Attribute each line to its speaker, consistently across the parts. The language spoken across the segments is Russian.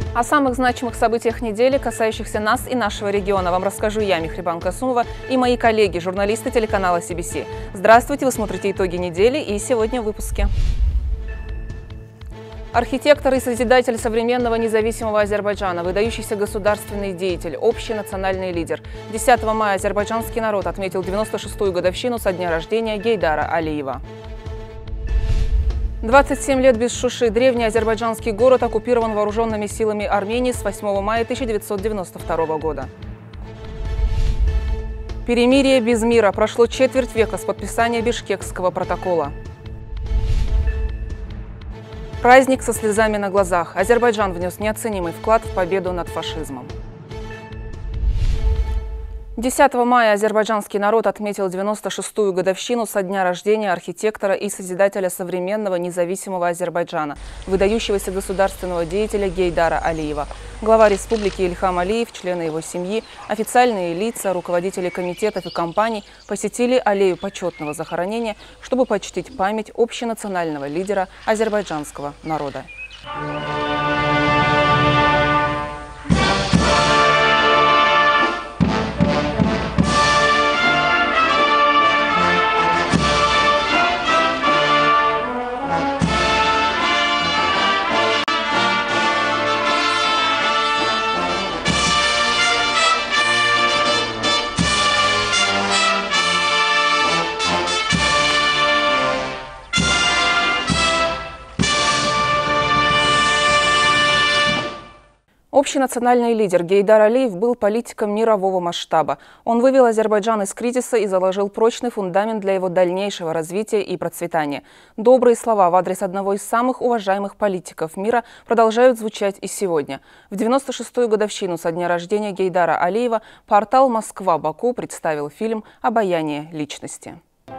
Speaker 1: О самых значимых событиях недели, касающихся нас и нашего региона, вам расскажу я, Михрибан Касумова, и мои коллеги, журналисты телеканала CBC. Здравствуйте, вы смотрите «Итоги недели», и сегодня в выпуске. Архитектор и созидатель современного независимого Азербайджана, выдающийся государственный деятель, общий национальный лидер. 10 мая азербайджанский народ отметил 96-ю годовщину со дня рождения Гейдара Алиева. 27 лет без Шуши. Древний азербайджанский город оккупирован вооруженными силами Армении с 8 мая 1992 года. Перемирие без мира. Прошло четверть века с подписания Бишкекского протокола. Праздник со слезами на глазах. Азербайджан внес неоценимый вклад в победу над фашизмом. 10 мая азербайджанский народ отметил 96-ю годовщину со дня рождения архитектора и созидателя современного независимого Азербайджана, выдающегося государственного деятеля Гейдара Алиева. Глава республики Ильхам Алиев, члены его семьи, официальные лица, руководители комитетов и компаний посетили аллею почетного захоронения, чтобы почтить память общенационального лидера азербайджанского народа. Общенациональный лидер Гейдар Алиев был политиком мирового масштаба. Он вывел Азербайджан из кризиса и заложил прочный фундамент для его дальнейшего развития и процветания. Добрые слова в адрес одного из самых уважаемых политиков мира продолжают звучать и сегодня. В 96-ю годовщину со дня рождения Гейдара Алиева портал «Москва-Баку» представил фильм «Обаяние личности».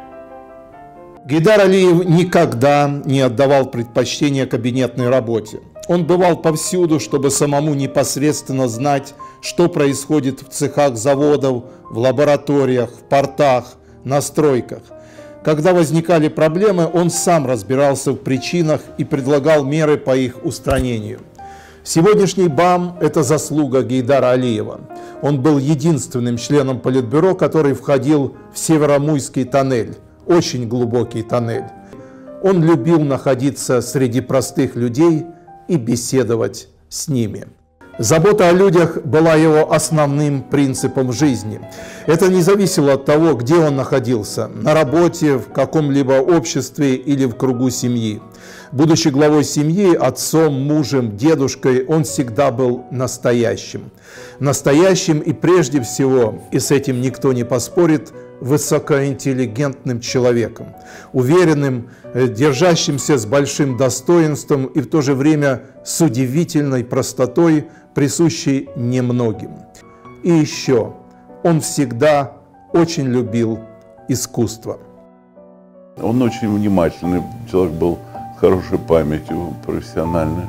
Speaker 2: Гейдар Алиев никогда не отдавал предпочтение кабинетной работе. Он бывал повсюду, чтобы самому непосредственно знать, что происходит в цехах заводов, в лабораториях, в портах, на стройках. Когда возникали проблемы, он сам разбирался в причинах и предлагал меры по их устранению. Сегодняшний БАМ – это заслуга Гейдара Алиева. Он был единственным членом Политбюро, который входил в Северомуйский тоннель, очень глубокий тоннель. Он любил находиться среди простых людей и беседовать с ними. Забота о людях была его основным принципом жизни. Это не зависело от того, где он находился – на работе, в каком-либо обществе или в кругу семьи. Будучи главой семьи, отцом, мужем, дедушкой, он всегда был настоящим. Настоящим и прежде всего, и с этим никто не поспорит, высокоинтеллигентным человеком, уверенным, держащимся с большим достоинством и в то же время с удивительной простотой, присущей немногим. И еще, он всегда очень любил искусство.
Speaker 3: Он очень внимательный человек был, с хорошей памятью, профессиональный.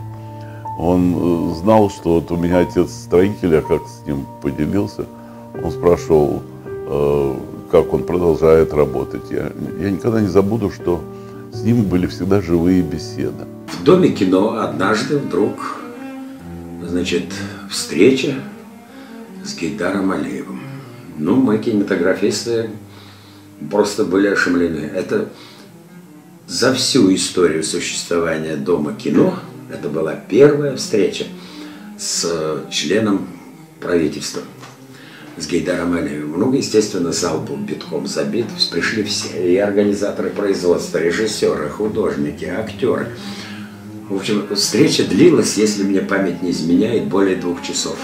Speaker 3: Он знал, что вот у меня отец строитель, я как с ним поделился, он спрашивал, как он продолжает работать. Я никогда не забуду, что с ним были всегда живые беседы.
Speaker 4: В Доме кино однажды вдруг, значит, встреча с Гейдаром Алиевым. Ну, мы, кинематографисты, просто были ошеломлены. Это за всю историю существования Дома кино, это была первая встреча с членом правительства, с Гейдаром Алиевым. Ну, естественно, зал был битком забит, пришли все, и организаторы производства, режиссеры, художники, актеры. В общем, встреча длилась, если мне память не изменяет, более 2 часов.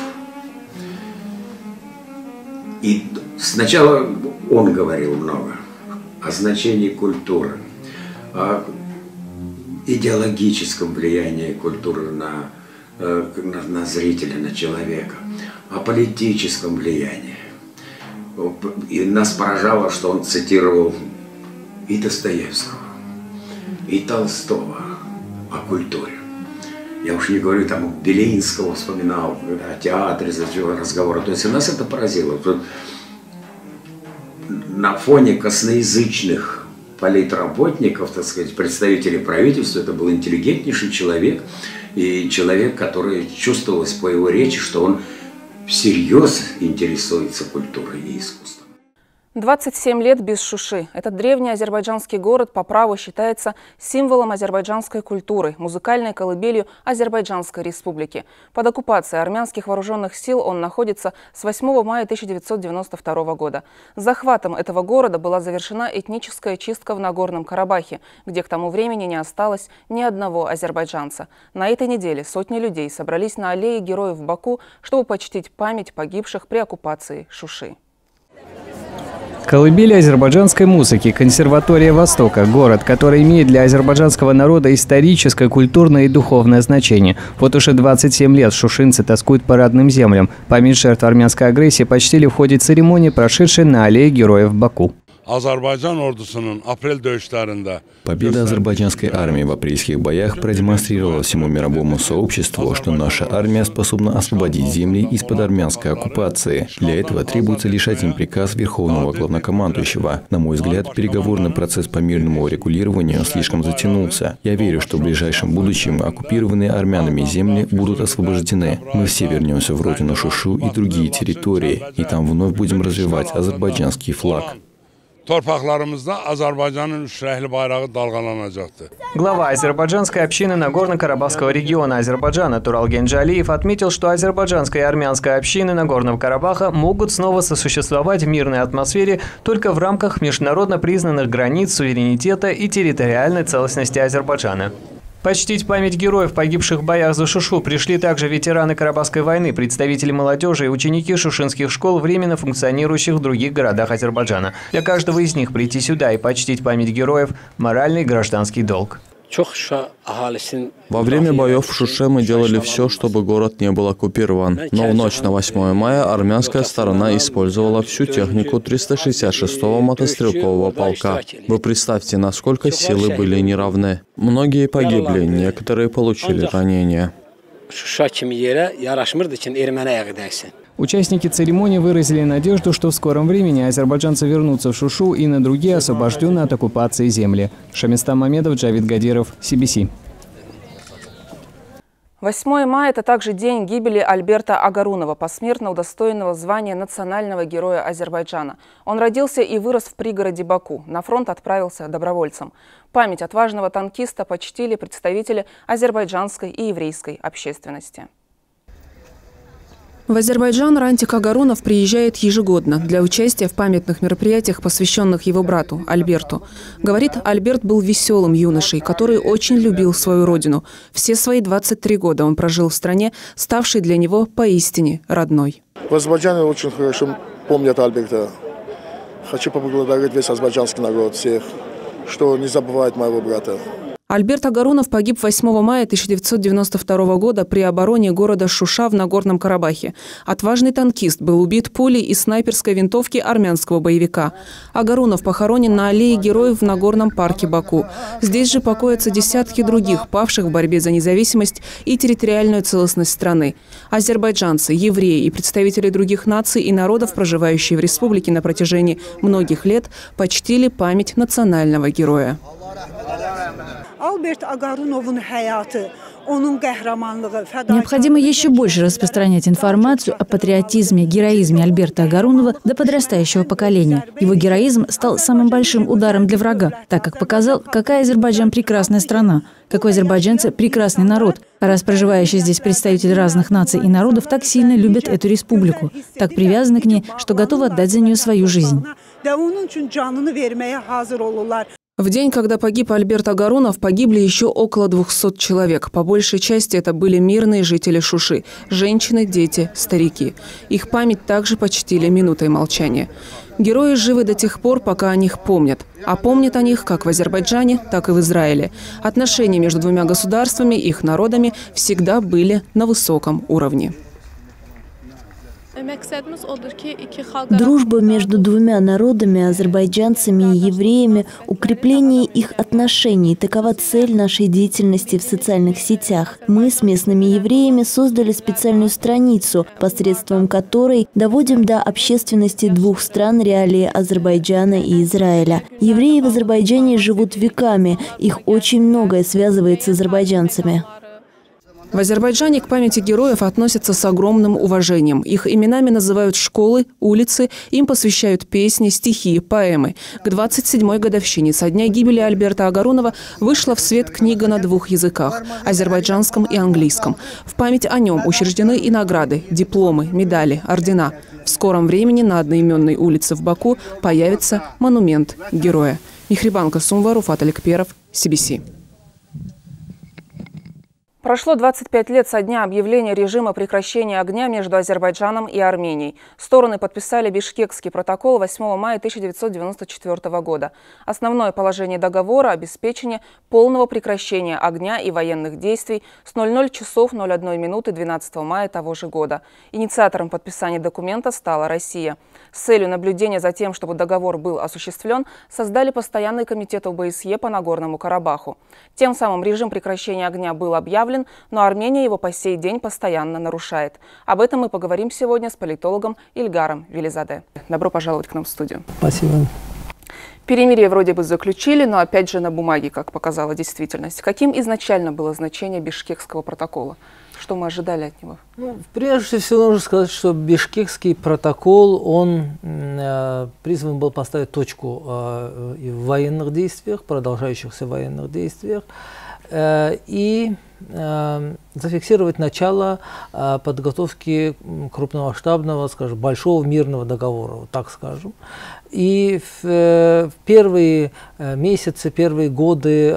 Speaker 4: И сначала он говорил много о значении культуры, о идеологическом влиянии культуры на зрителя, на человека, о политическом влиянии. И нас поражало, что он цитировал и Достоевского, и Толстого о культуре. Я уж не говорю, там Белинского вспоминал, о театре, разговора. То есть и нас это поразило. Тут на фоне косноязычных политработников, так сказать, представителей правительства. Это был интеллигентнейший человек. И человек, который чувствовалось по его речи, что он всерьез интересуется культурой и искусством.
Speaker 1: 27 лет без Шуши. Этот древний азербайджанский город по праву считается символом азербайджанской культуры, музыкальной колыбелью Азербайджанской республики. Под оккупацией армянских вооруженных сил он находится с 8 мая 1992 года. С захватом этого города была завершена этническая чистка в Нагорном Карабахе, где к тому времени не осталось ни одного азербайджанца. На этой неделе сотни людей собрались на аллее героев в Баку, чтобы почтить память погибших при оккупации Шуши.
Speaker 5: Колыбель азербайджанской музыки, консерватория Востока, город, который имеет для азербайджанского народа историческое, культурное и духовное значение. Вот уже 27 лет шушинцы тоскуют по родным землям. Память жертв армянской агрессии почтили в ходе церемонии, прошедшей на аллее героев в Баку.
Speaker 6: Победа азербайджанской армии в апрельских боях продемонстрировала всему мировому сообществу, что наша армия способна освободить земли из-под армянской оккупации. Для этого требуется лишь один приказ Верховного Главнокомандующего. На мой взгляд, переговорный процесс по мирному урегулированию слишком затянулся. Я верю, что в ближайшем будущем оккупированные армянами земли будут освобождены. Мы все вернемся в родину Шушу и другие территории, и там вновь будем развивать азербайджанский флаг.
Speaker 5: Глава азербайджанской общины Нагорно-Карабахского региона Азербайджана Туралген Джалиев отметил, что азербайджанская и армянская общины Нагорного Карабаха могут снова сосуществовать в мирной атмосфере только в рамках международно признанных границ, суверенитета и территориальной целостности Азербайджана. Почтить память героев, погибших в боях за Шушу, пришли также ветераны Карабахской войны, представители молодежи и ученики шушинских школ, временно функционирующих в других городах Азербайджана. Для каждого из них прийти сюда и почтить память героев – моральный и гражданский долг.
Speaker 7: Во время боев в Шуше мы делали все, чтобы город не был оккупирован. Но в ночь на 8 мая армянская сторона использовала всю технику 366-го мотострелкового полка. Вы представьте, насколько силы были неравны. Многие погибли, некоторые получили ранения.
Speaker 5: Участники церемонии выразили надежду, что в скором времени азербайджанцы вернутся в Шушу и на другие освобожденные от оккупации земли. Шамистан Мамедов, Джавид Гадиров, CBC.
Speaker 1: 8 мая – это также день гибели Альберта Агарунова, посмертно удостоенного звания национального героя Азербайджана. Он родился и вырос в пригороде Баку. На фронт отправился добровольцем. Память отважного танкиста почтили представители азербайджанской и еврейской общественности. В Азербайджан Рантик Агарунов приезжает ежегодно для участия в памятных мероприятиях, посвященных его брату Альберту. Говорит, Альберт был веселым юношей, который очень любил свою родину. Все свои 23 года он прожил в стране, ставшей для него поистине родной.
Speaker 8: В Азербайджане очень хорошо помнят Альберта. Хочу поблагодарить весь азербайджанский народ, всех, что не забывает моего брата. Альберт Агарунов погиб 8 мая 1992 года при обороне города Шуша в Нагорном Карабахе. Отважный танкист был убит пулей из снайперской винтовки армянского боевика. Агарунов похоронен на аллее героев в Нагорном парке Баку. Здесь же покоятся десятки других, павших в борьбе за независимость и территориальную целостность страны. Азербайджанцы, евреи и представители других наций и народов, проживающие в республике на протяжении многих лет, почтили память национального героя.
Speaker 9: Необходимо еще больше распространять информацию о патриотизме, героизме Альберта Агарунова до подрастающего поколения. Его героизм стал самым большим ударом для врага, так как показал, какая Азербайджан прекрасная страна, какой азербайджанцы прекрасный народ. Раз проживающие здесь представители разных наций и народов так сильно любят эту республику, так привязаны к ней, что готовы отдать за нее свою жизнь.
Speaker 1: В день, когда погиб Альберт Агарунов, погибли еще около 200 человек. По большей части это были мирные жители Шуши – женщины, дети, старики. Их память также почтили минутой молчания. Герои живы до тех пор, пока о них помнят. А помнят о них как в Азербайджане, так и в Израиле. Отношения между двумя государствами и их народами всегда были на высоком уровне.
Speaker 10: Дружба между двумя народами, азербайджанцами и евреями, укрепление их отношений – такова цель нашей деятельности в социальных сетях. Мы с местными евреями создали специальную страницу, посредством которой доводим до общественности двух стран реалии Азербайджана и Израиля. Евреи в Азербайджане живут веками, их очень многое связывает с азербайджанцами.
Speaker 1: В Азербайджане к памяти героев относятся с огромным уважением. Их именами называют школы, улицы, им посвящают песни, стихи, поэмы. К 27-й годовщине со дня гибели Альберта Агарунова вышла в свет книга на двух языках – азербайджанском и английском. В память о нем учреждены и награды, дипломы, медали, ордена. В скором времени на одноименной улице в Баку появится монумент героя. Михрибан Касумова, Руфат Аликперов, CBC. Прошло 25 лет со дня объявления режима прекращения огня между Азербайджаном и Арменией. Стороны подписали Бишкекский протокол 8 мая 1994 года. Основное положение договора – обеспечение полного прекращения огня и военных действий с 00 часов 01 минуты 12 мая того же года. Инициатором подписания документа стала Россия. С целью наблюдения за тем, чтобы договор был осуществлен, создали постоянный комитет ОБСЕ по Нагорному Карабаху. Тем самым режим прекращения огня был объявлен, но Армения его по сей день постоянно нарушает. Об этом мы поговорим сегодня с политологом Ильгаром Велизаде. Добро пожаловать к нам в студию.
Speaker 11: Спасибо.
Speaker 1: Перемирие вроде бы заключили, но опять же на бумаге, как показала действительность. Каким изначально было значение Бишкекского протокола? Что мы ожидали от него?
Speaker 11: Прежде всего нужно сказать, что Бишкекский протокол, он призван был поставить точку в военных действиях, продолжающихся военных действиях, и зафиксировать начало подготовки крупномасштабного, скажем, большого мирного договора, вот так скажем. И в первые месяцы, первые годы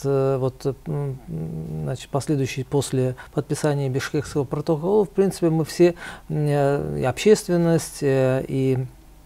Speaker 11: последующие после подписания Бишкекского протокола, в принципе, мы все, и общественность, и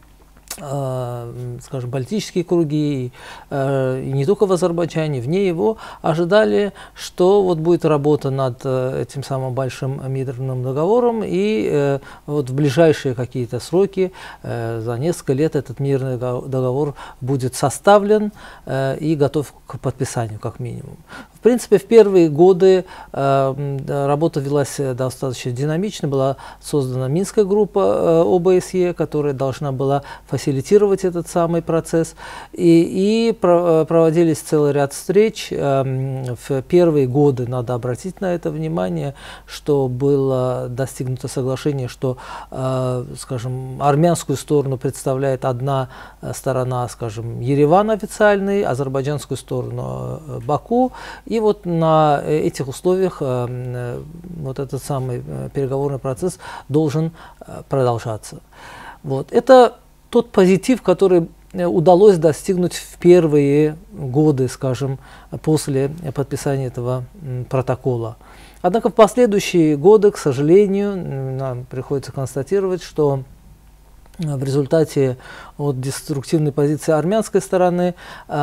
Speaker 11: скажем, политические круги, и не только в Азербайджане, вне его, ожидали, что вот будет работа над этим самым большим мирным договором, и вот в ближайшие какие-то сроки, за несколько лет этот мирный договор будет составлен и готов к подписанию, как минимум. В принципе, в первые годы работа велась достаточно динамично, была создана Минская группа ОБСЕ, которая должна была фасилитировать этот самый процесс, и проводились целый ряд встреч. В первые годы, надо обратить на это внимание, что было достигнуто соглашение, что, скажем, армянскую сторону представляет одна сторона, скажем, Ереван официальный, азербайджанскую сторону Баку. И вот на этих условиях вот этот самый переговорный процесс должен продолжаться. Вот. Это тот позитив, который удалось достигнуть в первые годы, скажем, после подписания этого протокола. Однако в последующие годы, к сожалению, нам приходится констатировать, что в результате деструктивной позиции армянской стороны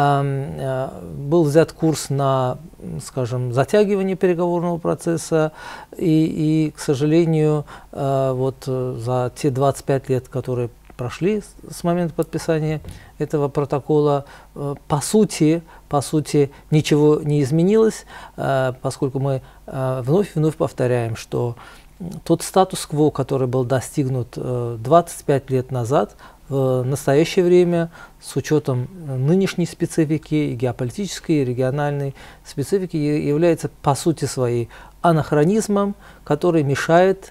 Speaker 11: был взят курс на, скажем, затягивание переговорного процесса, и к сожалению, за те 25 лет, которые прошли с момента подписания этого протокола, по сути ничего не изменилось, поскольку мы вновь и вновь повторяем, что тот статус-кво, который был достигнут 25 лет назад, в настоящее время, с учетом нынешней специфики, и геополитической, и региональной специфики, является по сути своей анахронизмом, который мешает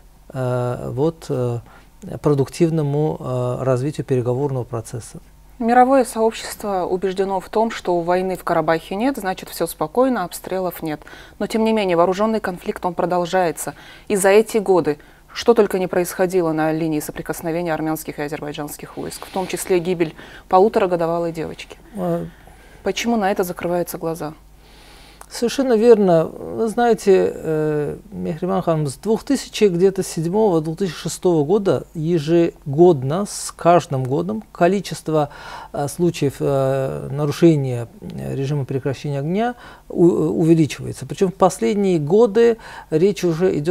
Speaker 11: продуктивному развитию переговорного процесса.
Speaker 1: Мировое сообщество убеждено в том, что войны в Карабахе нет, значит, все спокойно, обстрелов нет. Но, тем не менее, вооруженный конфликт, он продолжается. И за эти годы что только не происходило на линии соприкосновения армянских и азербайджанских войск, в том числе гибель полуторагодовалой девочки. Почему на это закрываются глаза?
Speaker 11: Совершенно верно. Вы знаете, Мехриман Ханым, с 2007-2006 года ежегодно, с каждым годом, количество случаев нарушения режима прекращения огня увеличивается. Причем в последние годы речь уже идет о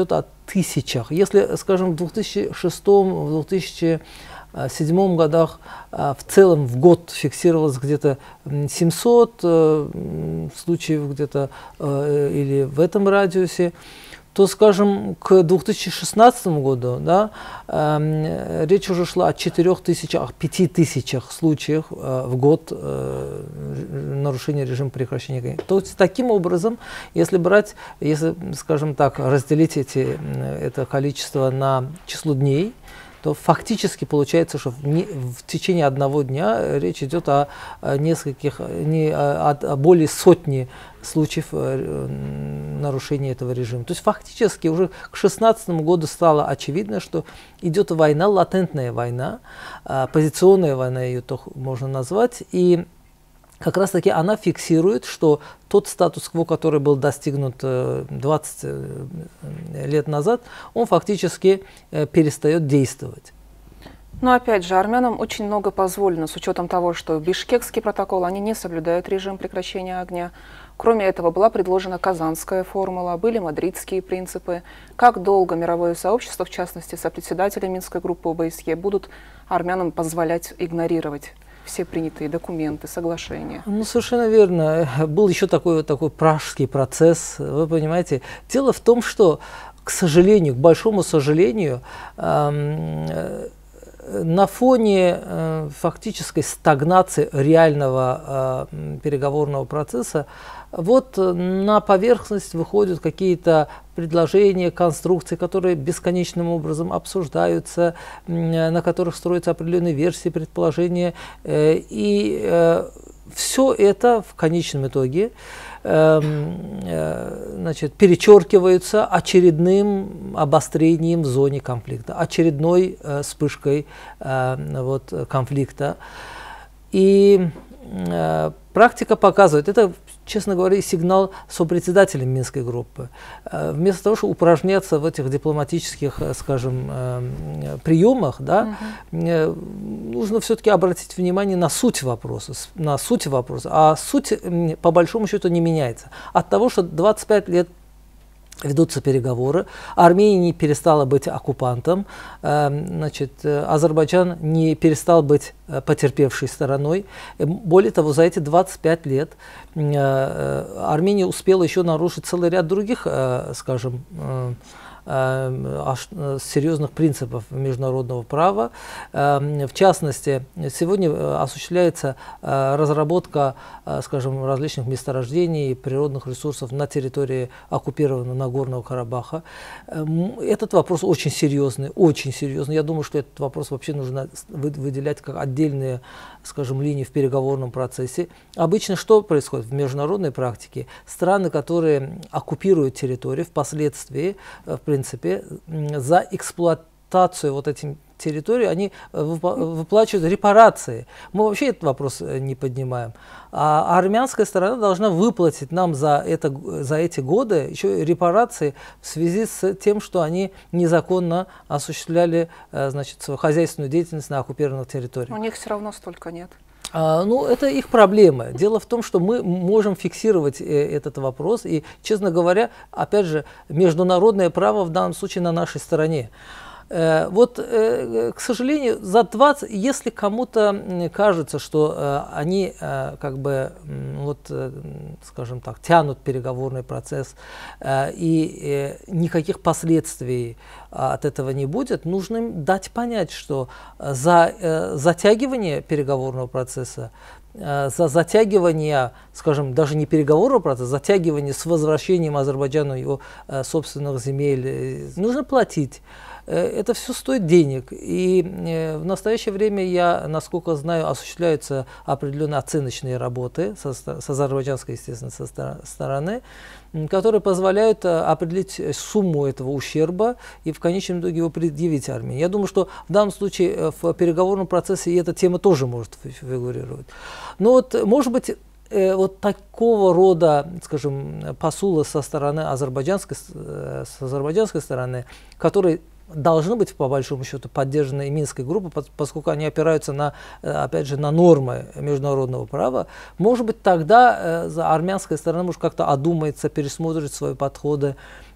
Speaker 11: тысячах. Если, скажем, в 2006-2007 годах в целом в год фиксировалось где-то 700 случаев где-то или в этом радиусе, то, скажем, к 2016 году, да, речь уже шла о 4000-5000 случаях в год нарушения режима прекращения огня. То есть, таким образом, если брать, если, скажем так, разделить это количество на число дней, то фактически получается, что в течение одного дня речь идет о нескольких, о более сотни случаев нарушения этого режима. То есть фактически уже к 2016 году стало очевидно, что идет война, латентная война, позиционная война ее можно назвать, и как раз таки она фиксирует, что тот статус-кво, который был достигнут 20 лет назад, он фактически перестает действовать.
Speaker 1: Но опять же, армянам очень много позволено, с учетом того, что Бишкекский протокол, они не соблюдают режим прекращения огня. Кроме этого, была предложена Казанская формула, были мадридские принципы. Как долго мировое сообщество, в частности, сопредседатели Минской группы ОБСЕ, будут армянам позволять игнорировать все принятые документы, соглашения?
Speaker 11: Ну, совершенно верно. Был еще такой пражский процесс, вы понимаете. Дело в том, что, к сожалению, к большому сожалению, на фоне фактической стагнации реального переговорного процесса вот на поверхность выходят какие-то предложения, конструкции, которые бесконечным образом обсуждаются, на которых строятся определенные версии, предположения. И все это в конечном итоге перечеркивается очередным обострением в зоне конфликта, очередной вспышкой конфликта. И практика показывает, это, честно говоря, сигнал сопредседателям Минской группы. Вместо того, чтобы упражняться в этих дипломатических, скажем, приемах, да, нужно все-таки обратить внимание на суть вопроса. А суть, по большому счету, не меняется. От того, что 25 лет ведутся переговоры, Армения не перестала быть оккупантом, Азербайджан не перестал быть потерпевшей стороной. Более того, за эти 25 лет Армения успела еще нарушить целый ряд других, скажем, серьезных принципов международного права. В частности, сегодня осуществляется разработка, скажем, различных месторождений и природных ресурсов на территории оккупированного Нагорного Карабаха. Этот вопрос очень серьезный, очень серьезный. Я думаю, что этот вопрос вообще нужно выделять как отдельные, скажем, линии в переговорном процессе. Обычно что происходит в международной практике? Страны, которые оккупируют территорию, впоследствии, в принципе, за эксплуатацию вот этих территорий они выплачивают репарации. Мы вообще этот вопрос не поднимаем. А армянская сторона должна выплатить нам за эти годы еще репарации в связи с тем, что они незаконно осуществляли, значит, свою хозяйственную деятельность на оккупированных территориях.
Speaker 1: У них все равно столько нет.
Speaker 11: Ну, это их проблема. Дело в том, что мы можем фиксировать этот вопрос. И, честно говоря, опять же, международное право в данном случае на нашей стороне. К сожалению, если кому-то кажется, что они скажем так, тянут переговорный процесс и никаких последствий от этого не будет, нужно им дать понять, что за затягивание переговорного процесса, за затягивание, скажем, даже не переговорного процесса, затягивание с возвращением Азербайджану его собственных земель нужно платить. Это все стоит денег. И в настоящее время, насколько знаю, осуществляются определенные оценочные работы с азербайджанской, естественно, стороны, которые позволяют определить сумму этого ущерба и в конечном итоге его предъявить армии. Я думаю, что в данном случае в переговорном процессе и эта тема тоже может фигурировать. Но вот, может быть, вот такого рода, скажем, посулы со стороны азербайджанской стороны, которые должны быть, по большому счету, поддержаны и Минской группой, поскольку они опираются опять же, на нормы международного права. Может быть, тогда армянская сторона может как-то одумается, пересмотрит свои подходы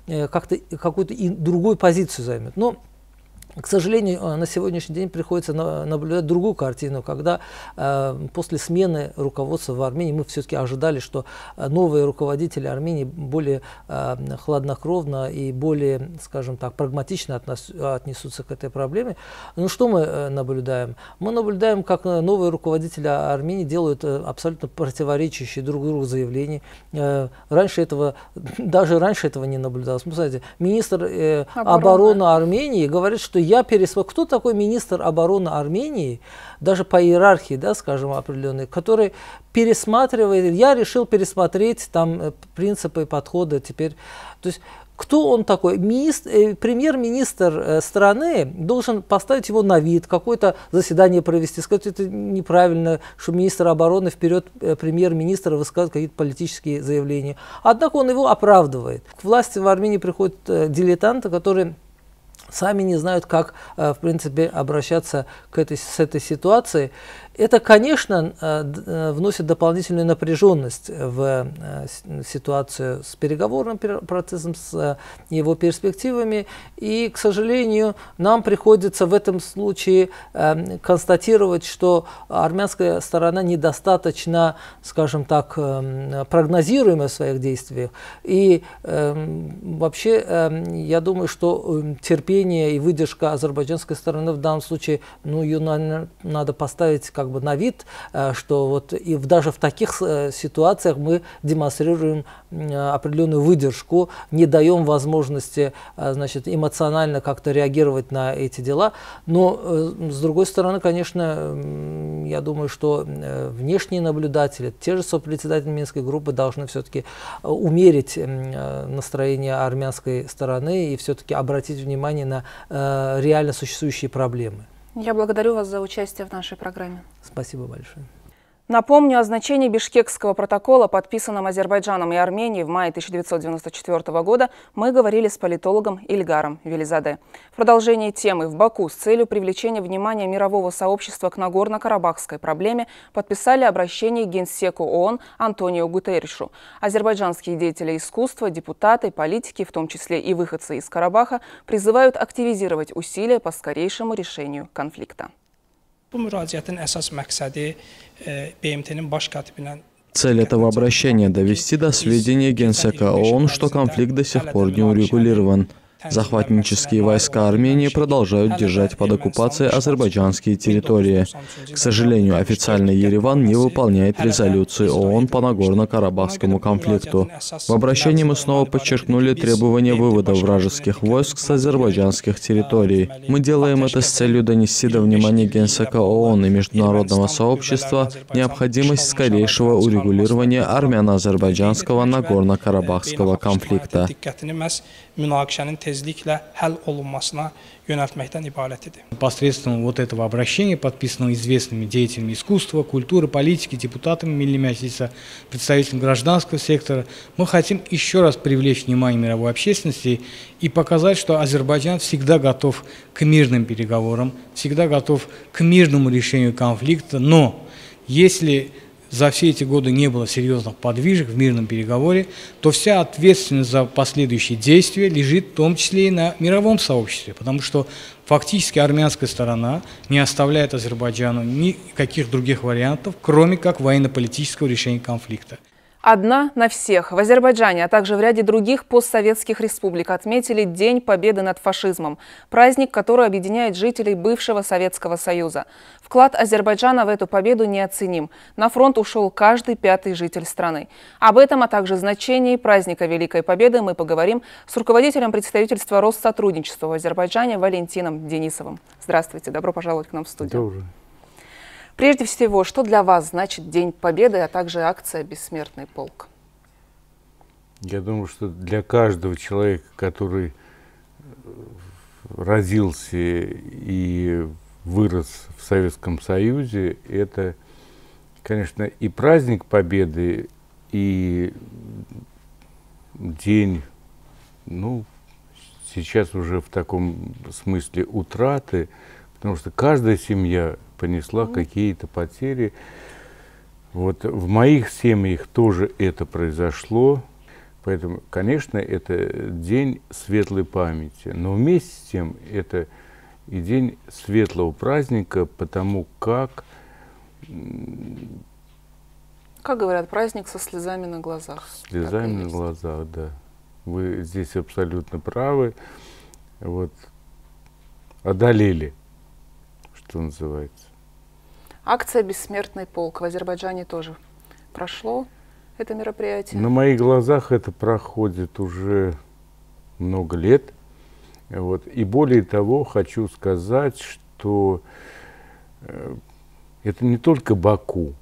Speaker 11: как-то какую-то другую позицию займет. Но, к сожалению, на сегодняшний день приходится наблюдать другую картину, когда после смены руководства в Армении мы все-таки ожидали, что новые руководители Армении более хладнокровно и более, скажем так, прагматично отнесутся к этой проблеме. Но что мы наблюдаем? Мы наблюдаем, как новые руководители Армении делают абсолютно противоречащие друг другу заявления. Даже раньше этого не наблюдалось. Смотрите, министр обороны Армении говорит, что кто такой министр обороны Армении, даже по иерархии, да, скажем, определенной, который пересматривает, я решил пересмотреть там принципы, подходы теперь. То есть, кто он такой? Премьер-министр страны должен поставить его на вид, какое-то заседание провести, сказать, это неправильно, что министр обороны вперед премьер-министра высказывает какие-то политические заявления. Однако он его оправдывает. К власти в Армении приходят дилетанты, которые сами не знают, как, в принципе, обращаться с этой ситуацией. Это, конечно, вносит дополнительную напряженность в ситуацию с переговорным процессом, с его перспективами. И, к сожалению, нам приходится в этом случае констатировать, что армянская сторона недостаточно, скажем так, прогнозируема в своих действиях. И вообще, я думаю, что терпение и выдержка азербайджанской стороны в данном случае, ну, ее, наверное, надо поставить как бы на вид, что вот и даже в таких ситуациях мы демонстрируем определенную выдержку, не даем возможности, значит, эмоционально как-то реагировать на эти дела. Но, с другой стороны, конечно, я думаю, что внешние наблюдатели, те же сопредседатели Минской группы должны все-таки умерить настроение армянской стороны и все-таки обратить внимание на реально существующие проблемы.
Speaker 1: Я благодарю вас за участие в нашей программе.
Speaker 11: Спасибо большое.
Speaker 1: Напомню о значении Бишкекского протокола, подписанном Азербайджаном и Арменией в мае 1994 года, мы говорили с политологом Ильгаром Велизаде. В продолжении темы в Баку с целью привлечения внимания мирового сообщества к Нагорно-Карабахской проблеме подписали обращение к Генсеку ООН Антонио Гутерришу. Азербайджанские деятели искусства, депутаты, политики, в том числе и выходцы из Карабаха, призывают активизировать усилия по скорейшему решению конфликта.
Speaker 7: Цель этого обращения – довести до сведения Генсека ООН, что конфликт до сих пор не урегулирован. Захватнические войска Армении продолжают держать под оккупацией азербайджанские территории. К сожалению, официальный Ереван не выполняет резолюции ООН по Нагорно-Карабахскому конфликту. В обращении мы снова подчеркнули требование вывода вражеских войск с азербайджанских территорий. Мы делаем это с целью донести до внимания Генсека ООН и международного сообщества необходимость скорейшего урегулирования армяно-азербайджанского Нагорно-Карабахского конфликта.
Speaker 12: Посредством вот этого обращения, подписанного известными деятелями искусства, культуры, политики, депутатами Милли представителями гражданского сектора, мы хотим еще раз привлечь внимание мировой общественности и показать, что Азербайджан всегда готов к мирным переговорам, всегда готов к мирному решению конфликта, но если за все эти годы не было серьезных подвижек в мирном переговоре, то вся ответственность за последующие действия лежит в том числе и на мировом сообществе, потому что фактически армянская сторона не оставляет Азербайджану никаких других вариантов, кроме как военно-политического решения конфликта.
Speaker 1: Одна на всех. В Азербайджане, а также в ряде других постсоветских республик отметили День Победы над фашизмом. Праздник, который объединяет жителей бывшего Советского Союза. Вклад Азербайджана в эту победу неоценим. На фронт ушел каждый пятый житель страны. Об этом, а также значении праздника Великой Победы мы поговорим с руководителем представительства Россотрудничества в Азербайджане Валентином Денисовым. Здравствуйте, добро пожаловать к нам в студию.
Speaker 13: Добрый.
Speaker 1: Прежде всего, что для вас значит День Победы, а также акция «Бессмертный полк»?
Speaker 13: Я думаю, что для каждого человека, который родился и вырос в Советском Союзе, это, конечно, и праздник Победы, и день, ну, сейчас уже в таком смысле утраты, потому что каждая семья понесла какие-то потери. Вот в моих семьях тоже это произошло. Поэтому, конечно, это день светлой памяти, но вместе с тем это и день светлого праздника, потому как
Speaker 1: говорят, праздник со слезами на глазах.
Speaker 13: Слезами на глазах, да. Вы здесь абсолютно правы. Вот. Одолели, что называется.
Speaker 1: Акция «Бессмертный полк» в Азербайджане тоже прошло это мероприятие?
Speaker 13: На моих глазах это проходит уже много лет. Вот. И более того, хочу сказать, что это не только Баку,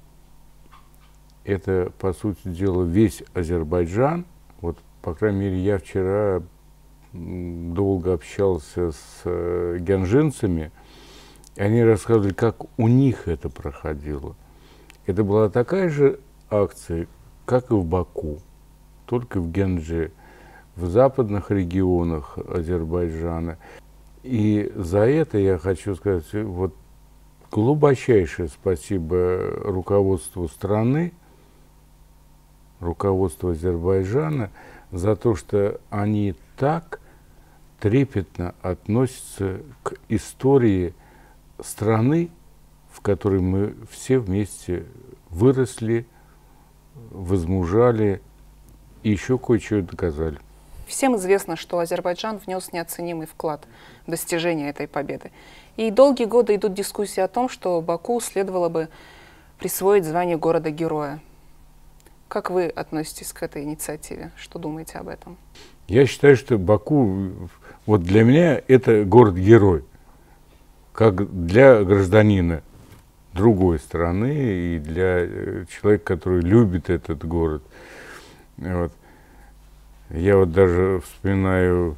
Speaker 13: это, по сути дела, весь Азербайджан. Вот, по крайней мере, я вчера долго общался с гянжинцами, и они рассказывали, как у них это проходило. Это была такая же акция, как и в Баку, только в Генже, в западных регионах Азербайджана. И за это я хочу сказать вот глубочайшее спасибо руководству страны, руководству Азербайджана, за то, что они так трепетно относятся к истории страны, в которой мы все вместе выросли, возмужали и еще кое-что доказали.
Speaker 1: Всем известно, что Азербайджан внес неоценимый вклад в достижение этой победы. И долгие годы идут дискуссии о том, что Баку следовало бы присвоить звание города-героя. Как вы относитесь к этой инициативе? Что думаете об этом?
Speaker 13: Я считаю, что Баку, вот для меня это город-герой, как для гражданина другой страны и для человека, который любит этот город. Вот. Я вот даже вспоминаю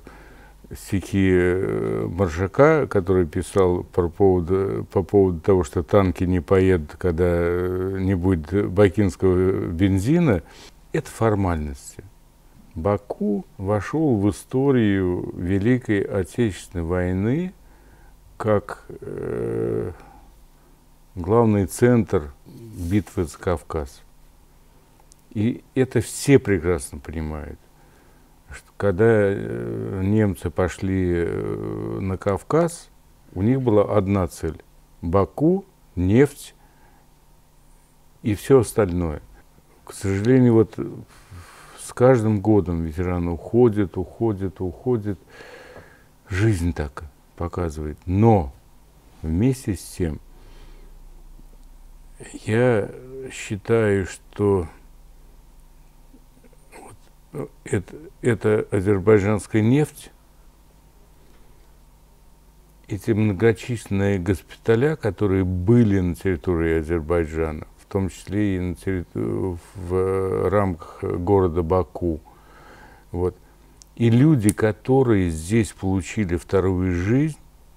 Speaker 13: стихи Маршака, который писал по поводу того, что танки не поедут, когда не будет бакинского бензина. Это формальности. Баку вошел в историю Великой Отечественной войны как главный центр битвы за Кавказ. И это все прекрасно понимают. Когда немцы пошли на Кавказ, у них была одна цель – Баку, нефть и все остальное. К сожалению, вот с каждым годом ветераны уходят. Жизнь так показывает. Но вместе с тем я считаю, что это азербайджанская нефть, эти многочисленные госпиталя, которые были на территории Азербайджана, в том числе и в рамках города Баку. Вот. И люди, которые здесь получили вторую жизнь,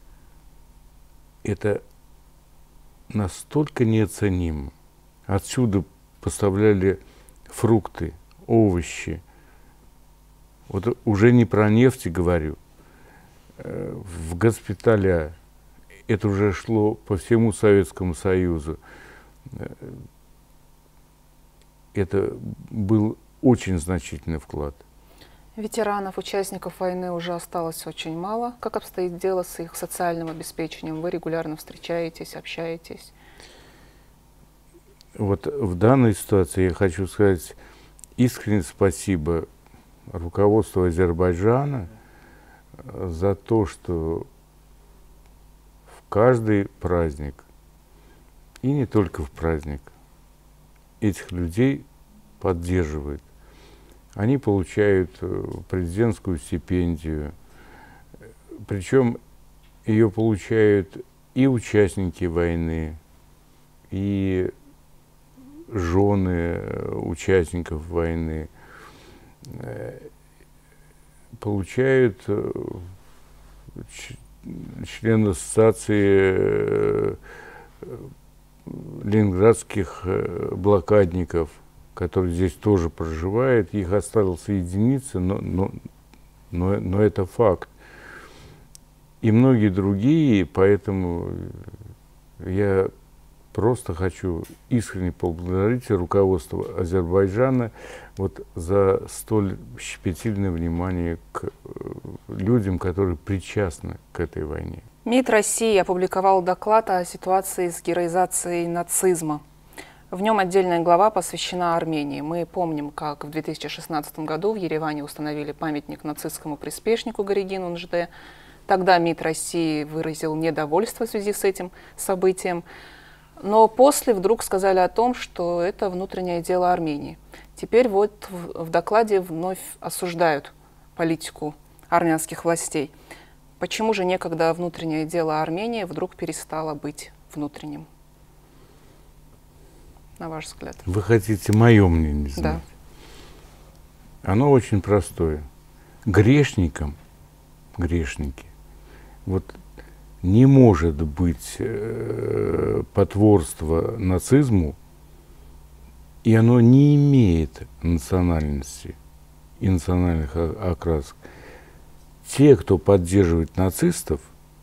Speaker 13: это настолько неоценимо. Отсюда поставляли фрукты, овощи. Вот уже не про нефть говорю. В госпиталя. Это уже шло по всему Советскому Союзу. Это был очень значительный вклад.
Speaker 1: Ветеранов, участников войны уже осталось очень мало. Как обстоит дело с их социальным обеспечением? Вы регулярно встречаетесь, общаетесь?
Speaker 13: Вот в данной ситуации я хочу сказать искренне спасибо руководству Азербайджана за то, что в каждый праздник, и не только в праздник, этих людей поддерживают. Они получают президентскую стипендию, причем ее получают и участники войны, и жены участников войны, получают члены ассоциации ленинградских блокадников, которые здесь тоже проживают. Их осталось единицы, но это факт. И многие другие, поэтому я просто хочу искренне поблагодарить руководство Азербайджана вот за столь щепетильное внимание к людям, которые причастны к этой войне.
Speaker 1: МИД России опубликовал доклад о ситуации с героизацией нацизма. В нем отдельная глава посвящена Армении. Мы помним, как в 2016 году в Ереване установили памятник нацистскому приспешнику Горегину НЖД. Тогда МИД России выразил недовольство в связи с этим событием. Но после вдруг сказали о том, что это внутреннее дело Армении. Теперь вот в докладе вновь осуждают политику армянских властей. Почему же некогда внутреннее дело Армении вдруг перестало быть внутренним? На ваш взгляд.
Speaker 13: Вы хотите мое мнение знать?
Speaker 1: Да.
Speaker 13: Оно очень простое. Грешники, вот не может быть потворство нацизму, и оно не имеет национальности и национальных окрасок. Те, кто поддерживает нацистов,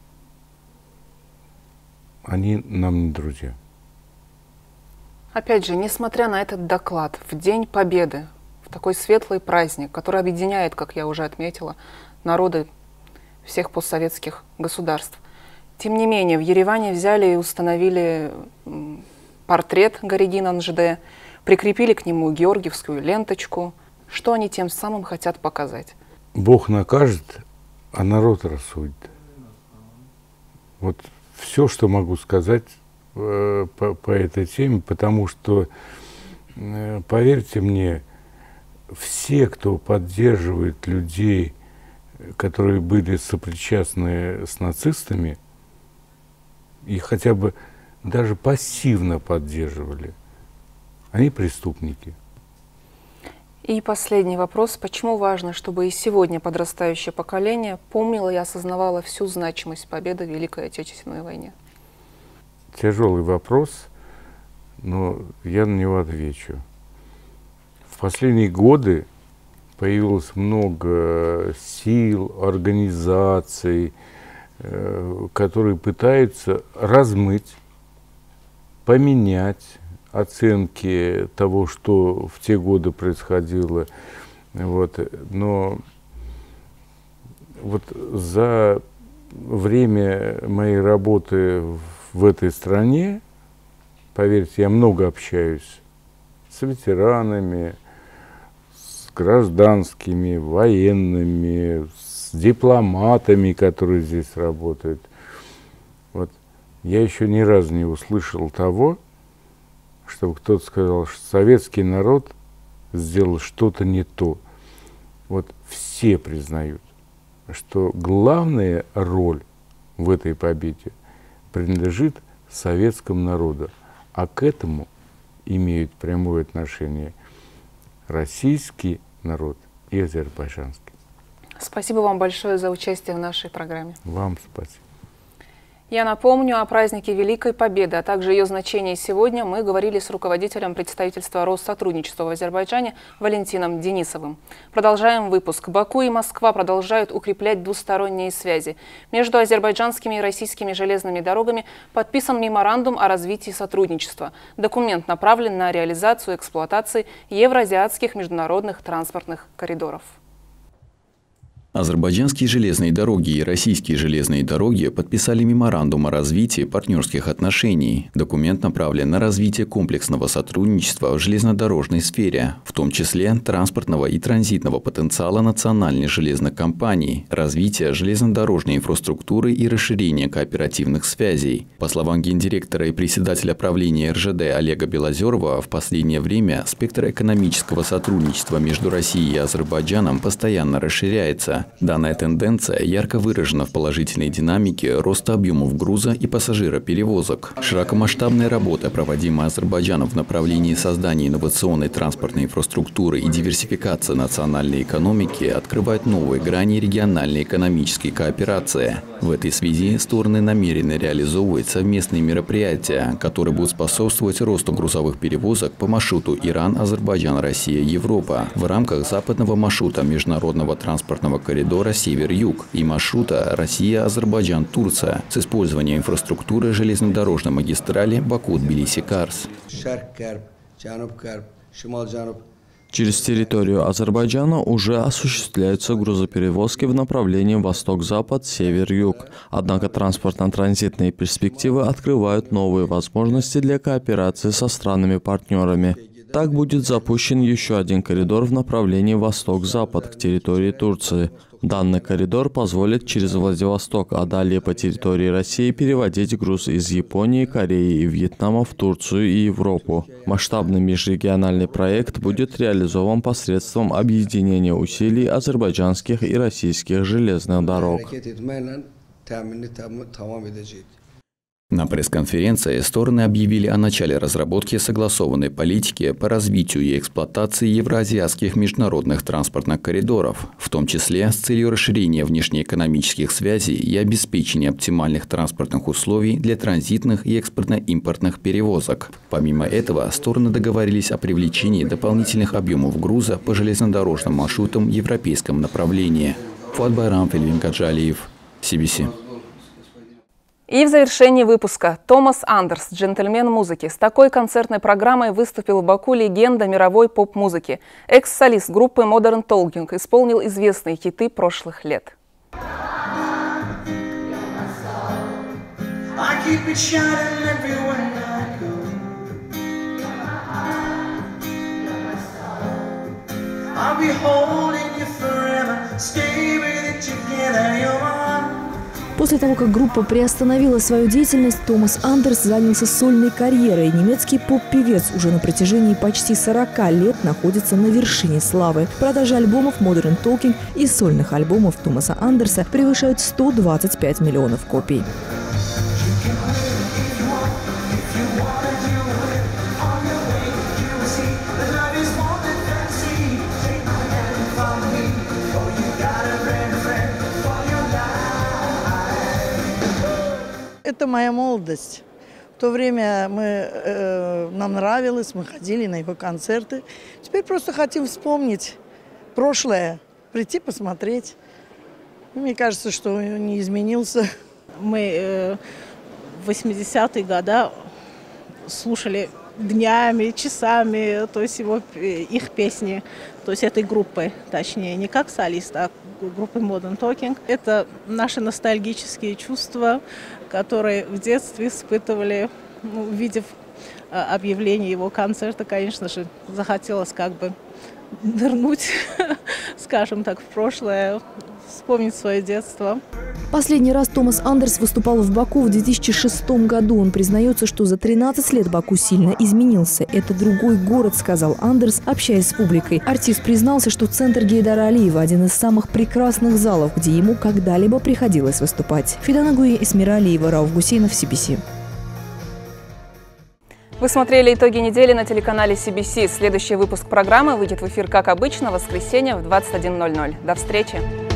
Speaker 13: они нам не друзья.
Speaker 1: Опять же, несмотря на этот доклад, в День Победы, в такой светлый праздник, который объединяет, как я уже отметила, народы всех постсоветских государств, тем не менее, в Ереване взяли и установили портрет Горегина НЖД, прикрепили к нему георгиевскую ленточку. Что они тем самым хотят показать?
Speaker 13: Бог накажет, а народ рассудит. Вот все, что могу сказать по этой теме, потому что, поверьте мне, все, кто поддерживает людей, которые были сопричастны с нацистами, и хотя бы даже пассивно поддерживали, они преступники.
Speaker 1: И последний вопрос. Почему важно, чтобы и сегодня подрастающее поколение помнило и осознавало всю значимость победы в Великой Отечественной войне?
Speaker 13: Тяжелый вопрос, но я на него отвечу. В последние годы появилось много сил, организаций, которые пытаются размыть, поменять оценки того, что в те годы происходило. Вот. Но вот за время моей работы в этой стране, поверьте, я много общаюсь с ветеранами, с гражданскими, военными, с дипломатами, которые здесь работают. Вот. Я еще ни разу не услышал того, чтобы кто-то сказал, что советский народ сделал что-то не то. Вот все признают, что главная роль в этой победе принадлежит советскому народу, а к этому имеют прямое отношение российский народ и азербайджанский.
Speaker 1: Спасибо вам большое за участие в нашей программе.
Speaker 13: Вам спасибо.
Speaker 1: Я напомню о празднике Великой Победы, а также ее значении сегодня мы говорили с руководителем представительства Россотрудничества в Азербайджане Валентином Денисовым. Продолжаем выпуск. Баку и Москва продолжают укреплять двусторонние связи. Между азербайджанскими и российскими железными дорогами подписан меморандум о развитии сотрудничества. Документ направлен на реализацию эксплуатации евроазиатских международных транспортных коридоров.
Speaker 6: Азербайджанские железные дороги и российские железные дороги подписали меморандум о развитии партнерских отношений. Документ направлен на развитие комплексного сотрудничества в железнодорожной сфере, в том числе транспортного и транзитного потенциала национальных железных компаний, развитие железнодорожной инфраструктуры и расширение кооперативных связей. По словам гендиректора и председателя правления РЖД Олега Белозерова, в последнее время спектр экономического сотрудничества между Россией и Азербайджаном постоянно расширяется. Данная тенденция ярко выражена в положительной динамике роста объемов груза и пассажироперевозок. Широкомасштабная работа, проводимая Азербайджаном в направлении создания инновационной транспортной инфраструктуры и диверсификации национальной экономики, открывает новые грани региональной экономической кооперации. В этой связи стороны намерены реализовывать совместные мероприятия, которые будут способствовать росту грузовых перевозок по маршруту Иран, Азербайджан, Россия, Европа в рамках западного маршрута международного транспортного коридора Север-Юг и маршрута Россия, Азербайджан, Турция с использованием инфраструктуры железнодорожной магистрали Баку-Тбилиси-Карс.
Speaker 7: Через территорию Азербайджана уже осуществляются грузоперевозки в направлении восток-запад, север-юг. Однако транспортно-транзитные перспективы открывают новые возможности для кооперации со странами-партнерами. Так будет запущен еще один коридор в направлении восток-запад к территории Турции. Данный коридор позволит через Владивосток, а далее по территории России переводить груз из Японии, Кореи и Вьетнама в Турцию и Европу. Масштабный межрегиональный проект будет реализован посредством объединения усилий азербайджанских и российских железных дорог.
Speaker 6: На пресс-конференции стороны объявили о начале разработки согласованной политики по развитию и эксплуатации евроазиатских международных транспортных коридоров, в том числе с целью расширения внешнеэкономических связей и обеспечения оптимальных транспортных условий для транзитных и экспортно-импортных перевозок. Помимо этого, стороны договорились о привлечении дополнительных объемов груза по железнодорожным маршрутам в европейском направлении. Фуат Байрам, Фельвин Каджалиев, CBC.
Speaker 1: И в завершении выпуска Томас Андерс, джентльмен музыки. С такой концертной программой выступил в Баку легенда мировой поп-музыки. Экс-солист группы Modern Talking исполнил известные хиты прошлых лет.
Speaker 9: После того, как группа приостановила свою деятельность, Томас Андерс занялся сольной карьерой. Немецкий поп-певец уже на протяжении почти 40 лет находится на вершине славы. Продажи альбомов Modern Talking и сольных альбомов Томаса Андерса превышают 125 миллионов копий.
Speaker 14: Это моя молодость. В то время нам нравилось, мы ходили на его концерты. Теперь просто хотим вспомнить прошлое, прийти посмотреть. Мне кажется, что он не изменился.
Speaker 15: Мы в 80-е годы слушали днями, часами, то есть их песни, то есть этой группы, точнее, не как солист, а группы Modern Talking. Это наши ностальгические чувства, которые в детстве испытывали, увидев объявление его концерта, конечно же, захотелось как бы нырнуть, скажем так, в прошлое, вспомнить свое детство.
Speaker 9: Последний раз Томас Андерс выступал в Баку в 2006 году. Он признается, что за 13 лет Баку сильно изменился. Это другой город, сказал Андерс, общаясь с публикой. Артист признался, что центр Гейдара Алиева – один из самых прекрасных залов, где ему когда-либо приходилось выступать. Фидана Гуи, Эсмира Алиева, Рауф Гусейнов, CBC.
Speaker 1: Вы смотрели итоги недели на телеканале CBC. Следующий выпуск программы выйдет в эфир, как обычно, в воскресенье в 21:00. До встречи!